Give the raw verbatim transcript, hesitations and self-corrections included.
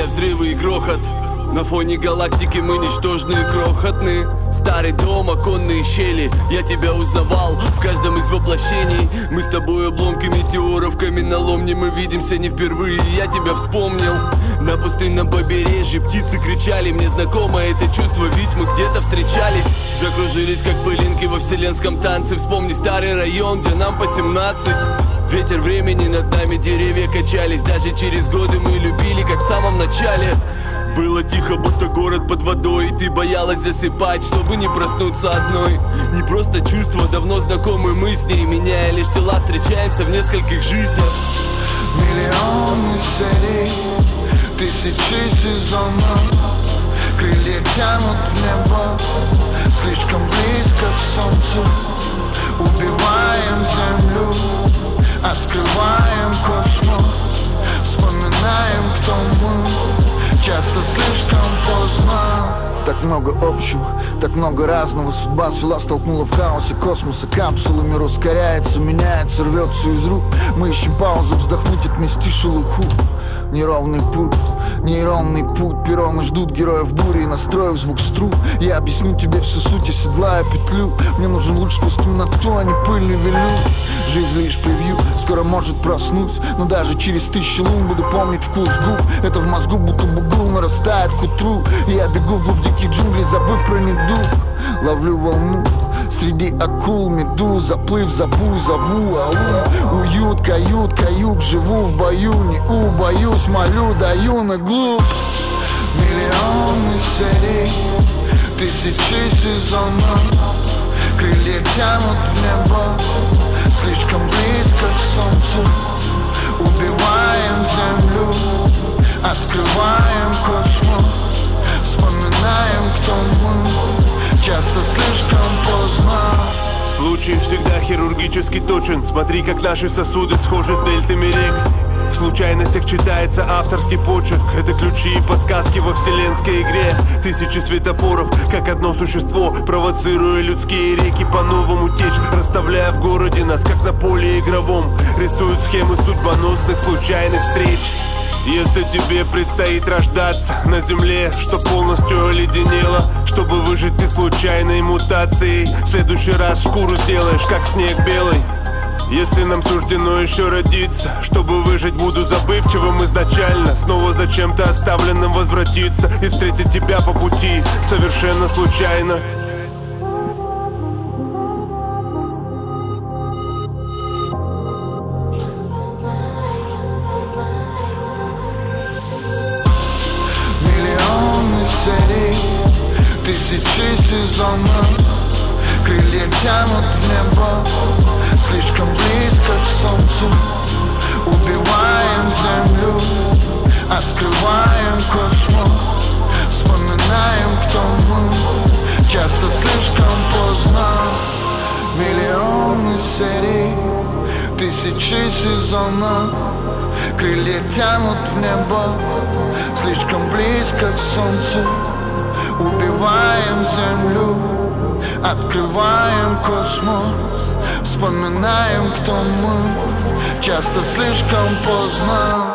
взрывы и грохот. На фоне галактики мы ничтожны и крохотны. Старый дом, оконные щели. Я тебя узнавал в каждом из воплощений. Мы с тобой обломки метеоров, каменоломни. Мы видимся не впервые, я тебя вспомнил. На пустынном побережье птицы кричали. Мне знакомо это чувство, ведь мы где-то встречались. Закружились как пылинки во вселенском танце. Вспомни старый район, где нам по семнадцать. Ветер времени над нами, деревья качались. Даже через годы мы любили, как в самом начале. Было тихо, будто город под водой. И ты боялась засыпать, чтобы не проснуться одной. Не просто чувство, давно знакомы мы с ней. Меняя лишь тела, встречаемся в нескольких жизнях. Миллионы серий, тысячи сезонов. Крылья тянут в небо, слишком близко к солнцу. Убиваем землю, открываем космос. Вспоминаем, кто мы, часто слишком поздно. Так много общего, так много разного. Судьба свела, столкнула в хаосе космоса. Капсула, мир ускоряется, меняется, рвется из рук. Мы ищем паузу, вздохнуть, отмести шелуху. Неровный путь, нейронный путь. Перроны ждут героев бури, настроив звук струн. Я объясню тебе всю суть, оседлая петлю. Мне нужен луч сквозь темноту, а не пыльный велюр. Жизнь лишь превью, скоро может проснуть. Но даже через тысячу лун буду помнить вкус губ. Это в мозгу будто бугул нарастает к утру. И я бегу вглубь диких джунглей, забыв про недуг. Ловлю волну среди акул, медуз. Заплыв, забу, зову, ау. Уют, кают, каюк, живу в бою. Не убоюсь, молю, даю на глуп. Миллионы серий, тысячи сезонов. Крылья тянут в небо, слишком близко к солнцу. Убиваем землю, открываем космос. Вспоминаем, кто мы, часто слишком поздно. Случай всегда хирургически точен. Смотри, как наши сосуды схожи с дельтами рек. В случайностях читается авторский почерк. Это ключи и подсказки во вселенской игре. Тысячи светофоров, как одно существо, провоцируя людские реки по-новому течь. Расставляя в городе нас, как на поле игровом. Рисуют схемы судьбоносных случайных встреч. Если тебе предстоит рождаться на земле, что полностью оледенела, чтобы выжить ты случайной мутацией, в следующий раз шкуру сделаешь, как снег белый. Если нам суждено еще родиться, чтобы выжить, буду забывчивым изначально. Снова зачем-то оставленным возвратиться и встретить тебя по пути совершенно случайно. Миллионы серий, тысячи сезонов. Крылья тянут в небо, слишком близко к солнцу. Убиваем землю, открываем космос. Вспоминаем, кто мы, часто слишком поздно. Миллионы серий, тысячи сезонов. Крылья тянут в небо, слишком близко к солнцу. Убиваем землю, открываем космос. Вспоминаем, кто мы, часто слишком поздно.